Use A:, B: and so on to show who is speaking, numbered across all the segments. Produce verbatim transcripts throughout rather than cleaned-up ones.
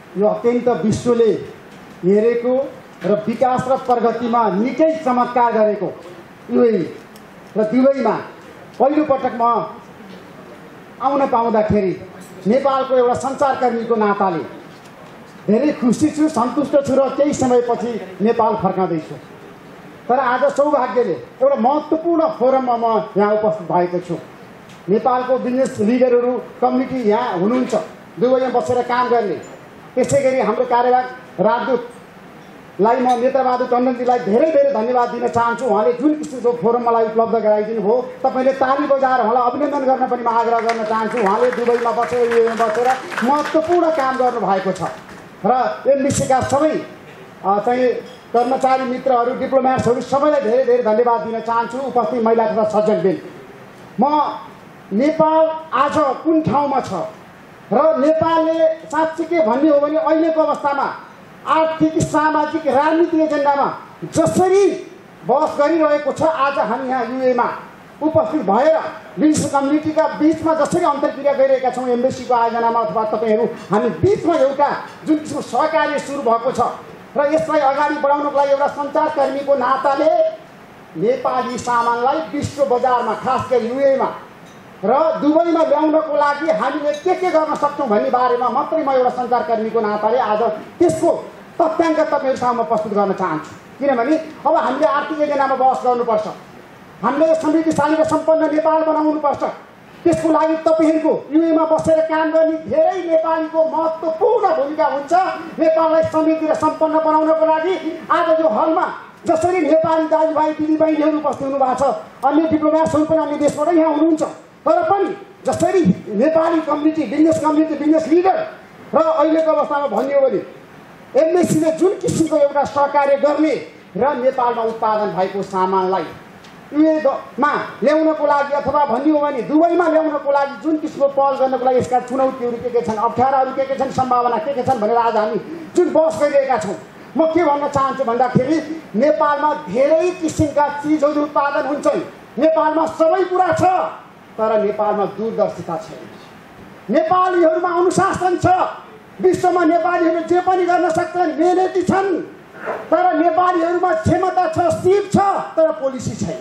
A: यो अत्यन्त विश्वले हेरेको र विकास र प्रगतिमा निकै चमत्कार गरेको युएई र दुबईमा पहिलोपटक म आउन पाउँदाखेरि नेपालको एउटा सञ्चारकर्मीको नाताले धेरै खुसी छु, सन्तुष्ट छु र केही समयपछि नेपाल फर्काउँदैछु। तर आज सौभाग्यले एउटा महत्त्वपूर्ण फोरममा म यहाँ उपस्थित भएको छु। नेपालको बिजनेस लिडरहरू कम्युनिटी यहाँ हुनुहुन्छ, दुबईमा बसेर काम गर्ने। त्यसै गरी हाम्रो कार्यवाहक राजदूतलाई म नेत्रबहादुर टन्डनजीलाई धेरै धेरै धन्यवाद दिन चाहन्छु। उहाँले जुन किसिमको फोरम मलाई उपलब्ध गराइदिनु भयो, तपाईँले ताली बजाएर उहाँलाई अभिनन्दन गर्न पनि म आग्रह गर्न चाहन्छु। उहाँले दुबईमा बसेर युएईमा बसेर महत्त्वपूर्ण काम गर्नुभएको छ र एमबिसीका सबै चाहिँ कर्मचारी मित्रहरू, डिप्लोमेट्सहरू सबैलाई धेरै धेरै धन्यवाद दिन चाहन्छु। उपस्थित महिला तथा सज्जनबिन, म नेपाल आज कुन ठाउँमा छ र नेपालले साँच्चै के भन्ने हो भने अहिलेको अवस्थामा आर्थिक, सामाजिक, राजनीतिक एजेन्डामा जसरी बहस गरिरहेको छ, आज हामी यहाँ युएईमा उपस्थित भएर बिजनेस कम्युनिटीका बिचमा जसरी अन्तर्क्रिया गरिरहेका छौँ एम्बेसीको आयोजनामा अथवा तपाईँहरू हामी बिचमा एउटा जुन किसिमको सहकार्य सुरु भएको छ र यसलाई अगाडि बढाउनको लागि एउटा सञ्चारकर्मीको नाताले नेपाली सामानलाई विश्व बजारमा, खास गरी युएईमा र दुबईमा ल्याउनको लागि हामीले के के गर्न सक्छौँ भन्ने बारेमा मात्रै म एउटा सञ्चारकर्मीको नाताले आज त्यसको तथ्याङ्क तपाईँहरू सामु प्रस्तुत गर्न चाहन्छु। किनभने अब हामीले आर्थिक एजेन्डामा बहस गर्नुपर्छ, हामीले समृद्धिशाली र सम्पन्न नेपाल बनाउनुपर्छ। त्यसको लागि तपाईँहरूको युएईमा बसेर काम गर्ने धेरै नेपालीको महत्त्वपूर्ण भूमिका हुन्छ। नेपाललाई समृद्धि र सम्पन्न बनाउनको लागि आज यो हलमा जसरी नेपाली दाजुभाइ दिदीबहिनीहरू उपस्थित हुनुभएको छ, अन्य डिप्लोमेट्सहरू पनि अन्य देशबाट यहाँ हुनुहुन्छ, तर पनि जसरी Nepali community, business community, business leader र अहिलेको अवस्थामा भन्ने हो भने एमएससीले जुन किसिमको एउटा सहकार्य गर्ने र नेपालमा उत्पादन भएको सामानलाई युएईमा ल्याउनको लागि अथवा भन्ने हो भने दुबईमा ल्याउनको लागि जुन किसिमको पहल गर्नको लागि यसका चुनौतीहरू के के छन्, अप्ठ्याराहरू के के छन्, सम्भावना के के छन् भनेर आज हामी जुन बहस गरिरहेका छौँ। म के भन्न चाहन्छु भन्दाखेरि नेपालमा धेरै किसिमका चिजहरू उत्पादन हुन्छन्, नेपालमा सबै कुरा छ, तर नेपालमा दूरदर्शिता छैन। नेपालीहरूमा अनुशासन छ, विश्वमा नेपालीहरू जे पनि गर्न सक्छन्, मेहनती छन्, तर नेपालीहरूमा क्षमता छ, सिप छ, तर पोलिसी छैन।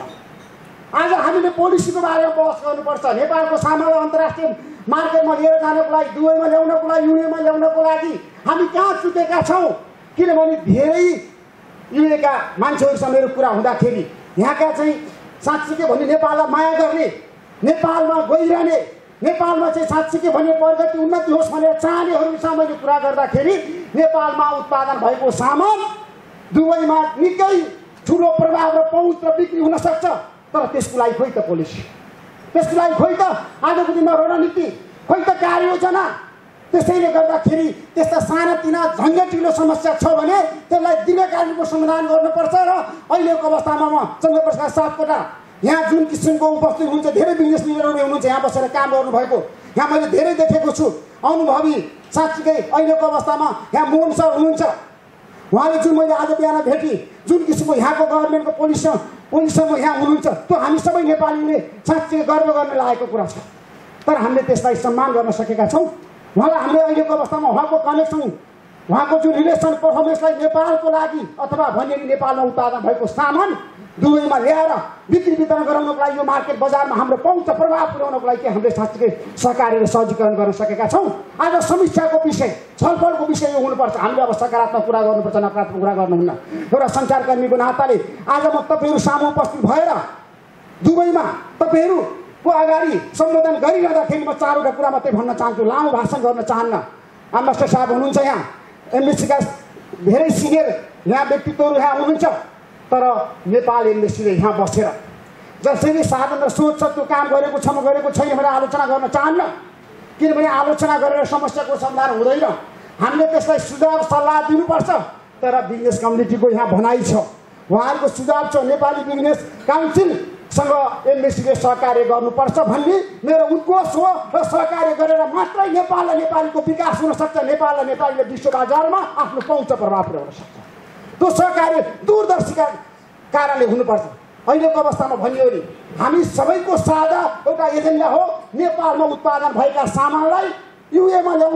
A: आज हामीले पोलिसीको बारेमा बहस गर्नुपर्छ। नेपालको सामानलाई अन्तर्राष्ट्रिय मार्केटमा लिएर जानको लागि, दुबईमा ल्याउनको लागि, युएईमा ल्याउनको लागि हामी कहाँ चुकेका छौँ? किनभने धेरै युएका मान्छेहरूसँग मेरो कुरा हुँदाखेरि यहाँका चाहिँ साँच्चै के भने नेपाललाई माया गर्ने, नेपालमा गइरहने, नेपालमा चाहिँ साँच्चै के भने प्रगति उन्नति होस् भनेर चाहनेहरूसँग मैले कुरा गर्दाखेरि नेपालमा उत्पादन भएको सामान दुबईमा निकै ठुलो प्रभाव र पहुँच र बिक्री हुन सक्छ, तर त्यसको लागि खोइ त पोलिसी, त्यसको लागि खोइ त आजको दिनमा रणनीति, खोइ त कार्ययोजना। त्यसैले गर्दाखेरि त्यस्ता सानातिना झन्झटिलो समस्या छ भने त्यसलाई दीर्घकालीनको समाधान गर्नुपर्छ। र अहिलेको अवस्थामा म चन्द्रप्रसाद सापकोटा यहाँ जुन किसिमको उपस्थित हुन्छ, धेरै बिजनेस लिडरहरू हुनुहुन्छ यहाँ बसेर काम गर्नुभएको, यहाँ मैले धेरै देखेको छु अनुभवी। साँच्चीकै अहिलेको अवस्थामा यहाँ मोहन सर हुनुहुन्छ, उहाँले जुन मैले आज बिहान भेटेँ जुन किसिमको यहाँको गभर्मेन्टको पोलिसी पोलिसीमा यहाँ हुनुहुन्छ, त्यो हामी सबै नेपालीले साँच्चै गर्व गर्न लागेको कुरा छ, तर हामीले त्यसलाई सम्मान गर्न सकेका छौँ। उहाँलाई हामीले अहिलेको अवस्थामा उहाँको कनेक्सन, उहाँको जुन रिलेसन पर्फर्मेन्सलाई नेपालको लागि अथवा भन्ने नेपालमा उत्पादन भएको सामान दुबईमा ल्याएर बिक्री वितरण गराउनको लागि यो मार्केट बजारमा हाम्रो पहुँच प्रभाव पुर्याउनको लागि के हामीले साँच्चै सहकार्य र सहजीकरण गर्न सकेका छौँ। आज समीक्षाको विषय, छलफलको विषय यो हुनुपर्छ। हामीले अब सकारात्मक कुरा गर्नुपर्छ, नकारात्मक कुरा गर्नुहुन्न। एउटा सञ्चारकर्मीको नाताले आज म तपाईँहरू सामु उपस्थित भएर दुबईमा तपाईँहरूको अगाडि सम्बोधन गरिरहँदाखेरि म चारवटा कुरा मात्रै भन्न चाहन्छु, लामो भाषण गर्न चाहन्न। एम्बेसडर साहब हुनुहुन्छ यहाँ, एमबिसीका धेरै सिनियर यहाँ व्यक्तित्वहरू यहाँ हुनुहुन्छ, तर नेपाल एम्बेसीले यहाँ बसेर जसरी साधन र सोच छ त्यो काम गरेको छ म गरेको छैन भनेर आलोचना गर्न चाहन्न। किनभने आलोचना गरेर समस्याको समाधान हुँदैन, हामीले त्यसलाई सुझाव सल्लाह दिनुपर्छ। तर बिजनेस कम्युनिटीको यहाँ भनाइ छ, उहाँहरूको सुझाव छ नेपाली बिजनेस काउन्सिलसँग एमबिसीले सहकार्य गर्नुपर्छ भन्ने मेरो उद्घोष हो। र सहकार्य गरेर मात्रै नेपाल र नेपालीको विकास हुन सक्छ, नेपाल र नेपालीले विश्व बजारमा आफ्नो पहुँच प्रभाव पुर्याउन सक्छ। त्यो सहकार्य दूरदर्शीका कारणले हुनुपर्छ। अहिलेको अवस्थामा भनियो भने हामी सबैको साझा एउटा एजेन्डा हो नेपालमा उत्पादन भएका सामानलाई युएमा ल्याउने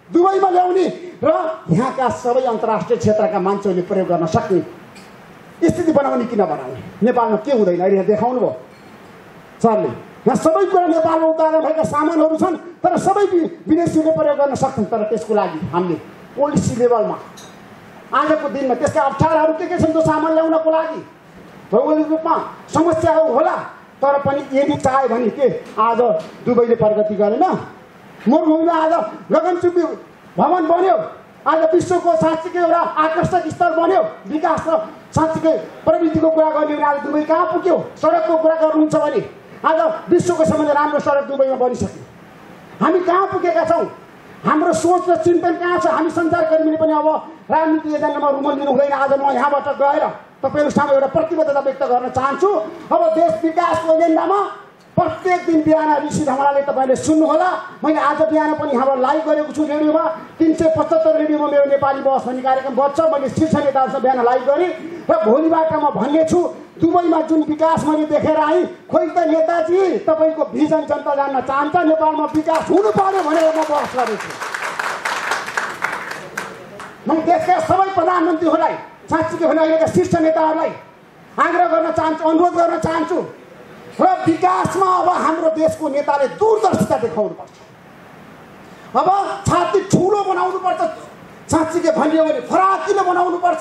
A: दुबईमा ल्याउने र यहाँका सबै अन्तर्राष्ट्रिय क्षेत्रका मान्छेहरूले प्रयोग गर्न सक्ने स्थिति बनाउने किन बनाउने? नेपालमा के हुँदैन अहिले देखाउनु भयो सरले। यहाँ सबै कुरा नेपालमा उत्पादन भएका सामानहरू छन् तर सबै विदेशीले प्रयोग गर्न सक्छन्। तर त्यसको लागि हामीले पोलिसी लेभलमा आजको दिनमा त्यसका अप्ठ्याराहरू के के छन् त्यो सामान ल्याउनको लागि भौगोलिक रूपमा समस्याहरू होला। तर पनि यदि चाह्यो भने के आज दुबईले प्रगति गरेन? मरुभूमिमा आज गगनचुम्बी भवन बन्यो, आज विश्वको साँच्चीकै एउटा आकर्षक स्थल बन्यो। विकास र साँच्चीकै प्रवृत्तिको कुरा गर्ने भने आज दुबई कहाँ पुग्यो? सडकको कुरा गर्नुहुन्छ भने आज विश्वको सबैभन्दा राम्रो सडक दुबईमा बनिसक्यो। हामी कहाँ पुगेका छौँ? हाम्रो सोच र चिन्तन कहाँ छ? हामी सञ्चारकर्मीले पनि अब राजनीति एजेन्डामा रुमल्दिनु हुँदैन। आज म यहाँबाट गएर तपाईँहरू सामु एउटा प्रतिबद्धता व्यक्त गर्न चाहन्छु। अब देश विकासको एजेन्डामा प्रत्येक दिन बिहान ऋषि धमलाले तपाईँले सुन्नुहोला। मैले आज बिहान पनि यहाँबाट लाइभ गरेको छु रेडियोमा। तिन सय पचहत्तर रेडियोमा मेरो नेपाली बहस भन्ने कार्यक्रम बज्छ। मैले शीर्ष नेताहरूसँग बिहान लाइभ गरेँ र भोलिबाट म भन्ने छु दुबईमा जुन विकास मैले देखेर आएँ, खोइ त नेताजी तपाईँको भिजन जनता जान्न चाहन्छ। नेपालमा विकास हुनु पर्यो भनेर म बहस गरेको छु। म देशका सबै प्रधानमन्त्रीहरूलाई साँच्चीकै भने अहिलेका शीर्ष नेताहरूलाई आग्रह गर्न चाहन्छु, अनुरोध गर्न चाहन्छु र विकासमा अब हाम्रो देशको नेताले दूरदर्शिता देखाउनुपर्छ। अब छाती ठुलो बनाउनुपर्छ, साँच्चीकै भनियो भने फराकिलो बनाउनुपर्छ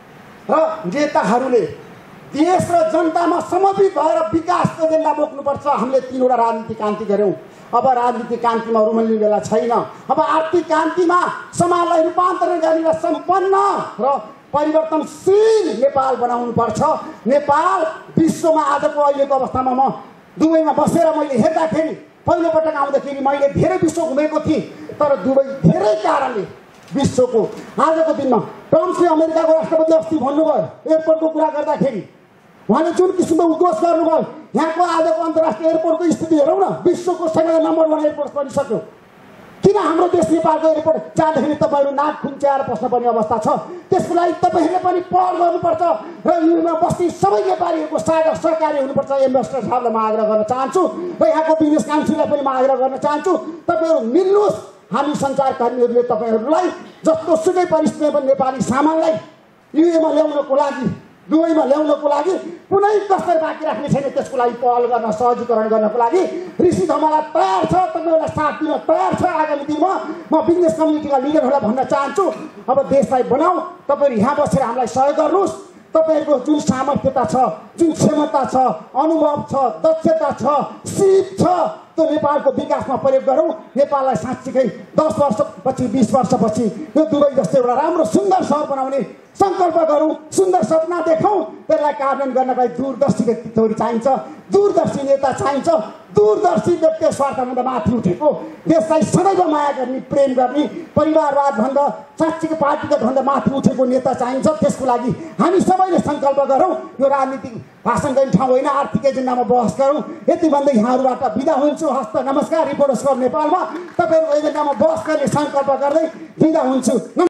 A: र नेताहरूले देश र जनतामा समर्पित भएर विकासको एजेन्डा बोक्नुपर्छ। हामीले तीनवटा राजनीतिक क्रान्ति गऱ्यौँ। अब राजनीतिक क्रान्तिमा रुमल्ने बेला छैन। अब आर्थिक क्रान्तिमा समाजलाई रूपान्तरण गर्ने र सम्पन्न र परिवर्तनशील नेपाल बनाउनु पर्छ। नेपाल विश्वमा आजको अहिलेको अवस्थामा म दुबईमा बसेर मैले हेर्दाखेरि पहिलोपटक आउँदाखेरि मैले धेरै विश्व घुमेको थिएँ। तर दुबई धेरै कारणले विश्वको आजको दिनमा ट्रम्पले अमेरिकाको राष्ट्रपति अस्ति भन्नुभयो एयरपोर्टको कुरा गर्दाखेरि उहाँले जुन किसिमको उद्घोष गर्नुभयो, यहाँको आजको अन्तर्राष्ट्रिय एयरपोर्टको स्थिति हेरौँ न, विश्वको सबैभन्दा नम्बर वान एयरपोर्ट बनिसक्यो। किन हाम्रो देश नेपालको एयरपोर्ट जाँदाखेरि तपाईँहरू नाक खुम्च्याएर बस्नुपर्ने अवस्था छ? त्यसको लागि तपाईँहरूले पनि पहल गर्नुपर्छ र युमा बस्ती सबै नेपालीहरूको सागर सहकारी हुनुपर्छ। एम्बेसडर साहबलाई म आग्रह गर्न चाहन्छु र यहाँको बिजनेस काउन्सिललाई पनि म आग्रह गर्न चाहन्छु, तपाईँहरू मिल्नुहोस्। हामी सञ्चारकर्मीहरूले तपाईँहरूलाई जस्तो सुकै परिस्थितिमा पनि नेपाली सामानलाई युएमा ल्याउनको लागि, दुबईमा ल्याउनको लागि कुनै कसर बाँकी राख्ने छैन। त्यसको लागि पहल गर्न, सहजीकरण गर्नको लागि ऋषि धमला तयार छ, तपाईँहरूलाई साथ दिन तयार छ। आगामी दिनमा म बिजनेस कम्युनिटीका लिडरहरूलाई भन्न चाहन्छु, अब देशलाई बनाऊ, तपाईँहरू यहाँ बसेर हामीलाई सहयोग गर्नुहोस्। तपाईँहरूको जुन सामर्थ्यता छ, जुन क्षमता छ, अनुभव छ, दक्षता छ, सिप छ, त्यो नेपालको विकासमा प्रयोग गरौँ। नेपाललाई साँच्चीकै दस वर्षपछि बिस वर्षपछि यो दुबई जस्तो एउटा राम्रो सुन्दर सहर बनाउने सङ्कल्प गरौँ, सुन्दर सपना देखाउँ। त्यसलाई कार्यान्वयन गर्नका लागि दूरदर्शी व्यक्तित्वहरू चाहिन्छ, दूरदर्शी नेता चाहिन्छ, दूरदर्शी व्यक्ति स्वार्थभन्दा माथि उठेको, देशलाई सदैव माया गर्ने, प्रेम गर्ने, परिवारवादभन्दा साँच्चीको पार्टीगतभन्दा माथि उठेको नेता चाहिन्छ। त्यसको लागि हामी सबैले सङ्कल्प गरौँ। यो राजनीतिक भाषण गर्ने ठाउँ होइन, आर्थिक एजेन्डामा बहस गरौँ। यति भन्दै यहाँहरूबाट बिदा हुन्छु। हस्त नमस्कार। रिपोर्टर्स क्लब नेपालमा तपाईँहरूको एजेन्डामा बहस गर्ने सङ्कल्प गर्दै बिदा हुन्छु।